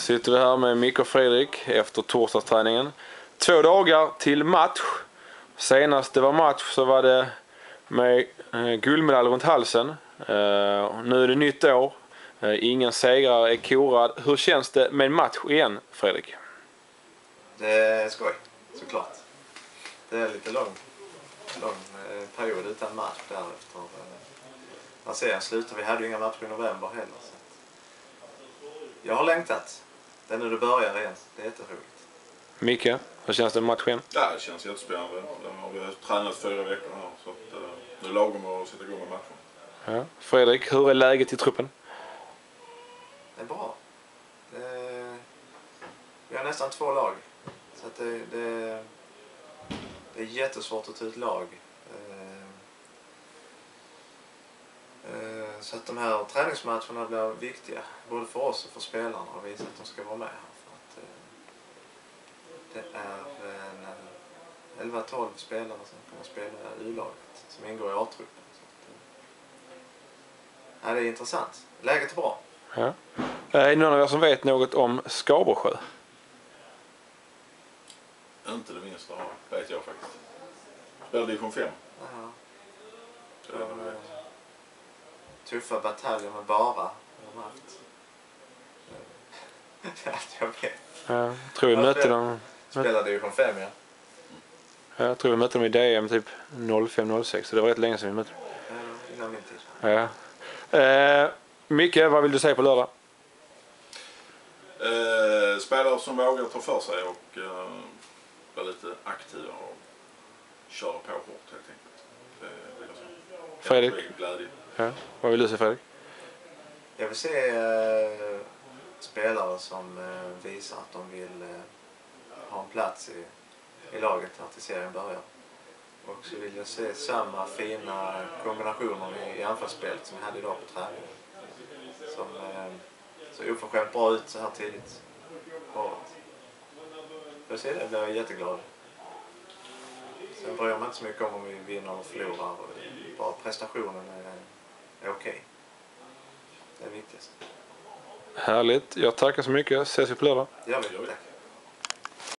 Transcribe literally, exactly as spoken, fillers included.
Sitter vi här med Micke och Fredrik efter torsdagsträningen. Två dagar till match. Senast det var match så var det med eh, guldmedalj runt halsen. Eh, nu är det nytt år. Eh, ingen segrare är korad. Hur känns det med match igen, Fredrik? Det är skoj, såklart. Det är lite lång, lång eh, period utan match därefter. Man ser en slutar. Vi hade ju inga matcher i november heller. Så. Jag har längtat. Det är nu det börjar igen. Det är jätteroligt. Micke, hur känns det med matchen? Ja, det känns jättespännande. Vi har tränat fyra veckor här så att, uh, nu är lagom att sätta igång med matchen. Ja. Fredrik, hur är läget i truppen? Det är bra. Det är... Vi har nästan två lag. Så att det, det, det är jättesvårt att ta ut lag. Så att de här träningsmatcherna blir viktiga. Både för oss och för spelarna. Och visa att de ska vara med här. För att, det är elva tolv spelare som kommer spela U-laget. Som ingår i A-truppen. Ja, det är intressant. Läget är bra. Ja. Är det någon av er som vet något om Skabersjö? Inte det minsta, vet jag faktiskt. Spelar division fem. Ja. Det är de, tuffa bataljer med bara har de haft. Det är allt jag vet. Ja, jag tror vi mötte dem. Spelade division fem, ja. Ja, jag tror vi mötte dem i D M typ noll fem noll sex. Så det var rätt länge sedan vi mötte dem. Ja, innan min tid. Ja. Eh, Micke, vad vill du säga på lördag? Eh, spelare som vågar ta för sig och eh, vara lite aktiva och köra på hårt helt enkelt. Det vill jag säga. Fredrik? Glädje. Ja. Vad vill du säga, Fredrik? Jag vill se eh, spelare som eh, visar att de vill eh, ha en plats i, i laget här till serien börjar. Och så vill jag se samma fina kombinationer i, i anfallsspelet som jag hade idag på träningen. Som eh, så oförskämt bra ut så här tidigt på året. För att se det blir jag jätteglad. Sen bryr jag mig inte så mycket om om vi vinner och förlorar. Bara prestationen är, är okej. Okay. Det är viktigast. Härligt. Jag tackar så mycket. Ses vi på lördag. Det gör vi. Tack.